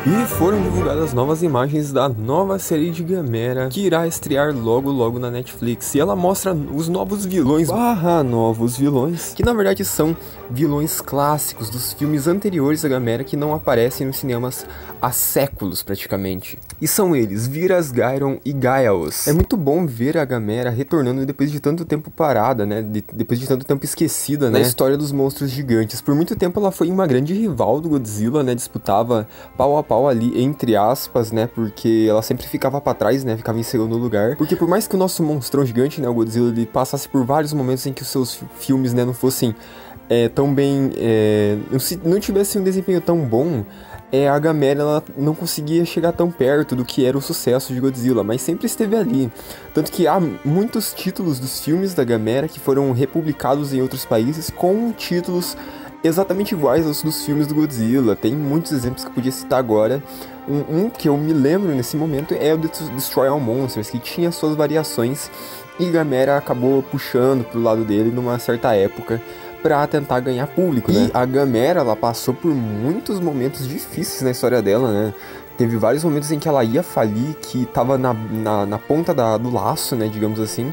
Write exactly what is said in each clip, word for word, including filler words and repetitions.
E foram divulgadas novas imagens da nova série de Gamera, que irá estrear logo logo na Netflix. E ela mostra os novos vilões, barra novos vilões, que na verdade são vilões clássicos dos filmes anteriores da Gamera, que não aparecem nos cinemas há séculos praticamente. E são eles, Viras, Gyron e Gaiaos. É muito bom ver a Gamera retornando depois de tanto tempo parada, né, de, depois de tanto tempo esquecida, né, na história dos monstros gigantes. Por muito tempo ela foi uma grande rival do Godzilla, né, disputava pau a pau ali, entre aspas, né, porque ela sempre ficava pra trás, né, ficava em segundo lugar, porque por mais que o nosso monstrão gigante, né, o Godzilla, ele passasse por vários momentos em que os seus filmes, né, não fossem é, tão bem, é, não, não tivesse um desempenho tão bom, é, a Gamera ela não conseguia chegar tão perto do que era o sucesso de Godzilla, mas sempre esteve ali. Tanto que há muitos títulos dos filmes da Gamera que foram republicados em outros países com títulos exatamente iguais aos dos filmes do Godzilla. Tem muitos exemplos que eu podia citar agora. Um, um que eu me lembro nesse momento é o Destroy All Monsters, que tinha suas variações e Gamera acabou puxando pro lado dele numa certa época pra tentar ganhar público, né? E a Gamera, ela passou por muitos momentos difíceis na história dela, né? Teve vários momentos em que ela ia falir, que tava na, na, na ponta da, do laço, né, digamos assim.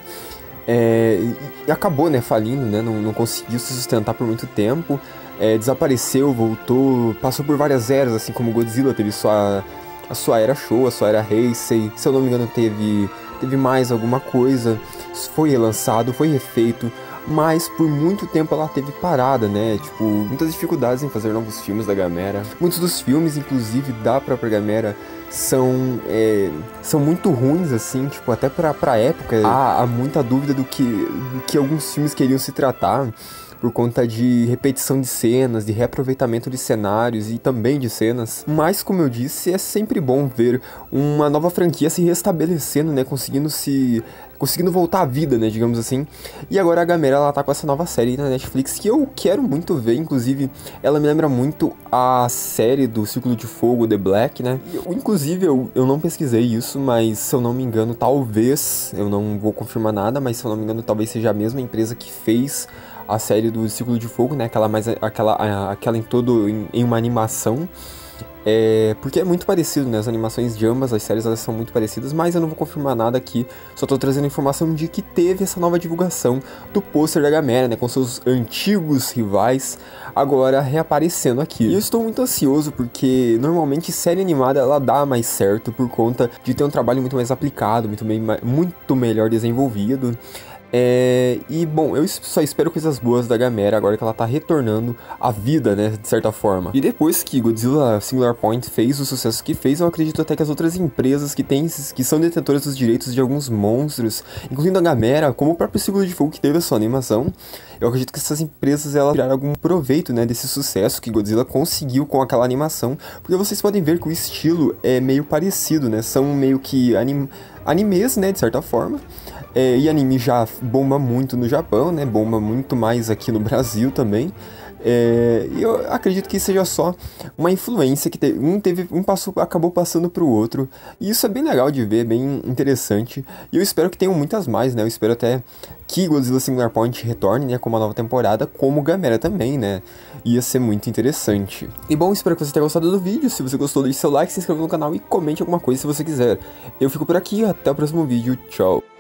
É, e acabou, né, falindo, né, não, não conseguiu se sustentar por muito tempo, é, desapareceu, voltou, passou por várias eras, assim como Godzilla teve sua, a sua era Showa, a sua era Heisei, se eu não me engano teve, teve mais alguma coisa, foi relançado, foi refeito, mas por muito tempo ela teve parada, né, tipo, muitas dificuldades em fazer novos filmes da Gamera. Muitos dos filmes, inclusive, da própria Gamera são, é, são muito ruins, assim, tipo, até pra, pra época há, há muita dúvida do que, do que alguns filmes queriam se tratar, por conta de repetição de cenas, de reaproveitamento de cenários e também de cenas. Mas, como eu disse, é sempre bom ver uma nova franquia se restabelecendo, né, conseguindo se... conseguindo voltar à vida, né, digamos assim. E agora a Gamera, ela tá com essa nova série na Netflix que eu quero muito ver, inclusive ela me lembra muito a série do Círculo de Fogo, The Black, né. Eu, inclusive eu, eu não pesquisei isso, mas se eu não me engano, talvez, eu não vou confirmar nada, mas se eu não me engano, talvez seja a mesma empresa que fez a série do Círculo de Fogo, né, aquela, mais, aquela, aquela em todo, em, em uma animação. É, porque é muito parecido, né, as animações de ambas as séries, elas são muito parecidas, mas eu não vou confirmar nada aqui, só tô trazendo informação de que teve essa nova divulgação do pôster da Gamera, né, com seus antigos rivais, agora reaparecendo aqui. E eu estou muito ansioso, porque normalmente série animada, ela dá mais certo, por conta de ter um trabalho muito mais aplicado, muito, bem, muito melhor desenvolvido. É, e bom, eu só espero coisas boas da Gamera agora que ela tá retornando à vida, né, de certa forma. E depois que Godzilla Singular Point fez o sucesso que fez, eu acredito até que as outras empresas que, tem, que são detentoras dos direitos de alguns monstros, incluindo a Gamera, como o próprio Círculo de Fogo que teve a sua animação, eu acredito que essas empresas elas tiraram algum proveito, né, desse sucesso que Godzilla conseguiu com aquela animação, porque vocês podem ver que o estilo é meio parecido, né, são meio que anim, animes, né, de certa forma. É, e anime já bomba muito no Japão, né? Bomba muito mais aqui no Brasil também. É, e eu acredito que seja só uma influência que teve, um teve, um passou, acabou passando pro outro. E isso é bem legal de ver, bem interessante. E eu espero que tenham muitas mais, né? Eu espero até que Godzilla Singular Point retorne, né, com uma nova temporada, como Gamera também, né? Ia ser muito interessante. E bom, espero que você tenha gostado do vídeo. Se você gostou, deixe seu like, se inscreva no canal e comente alguma coisa se você quiser. Eu fico por aqui, até o próximo vídeo. Tchau!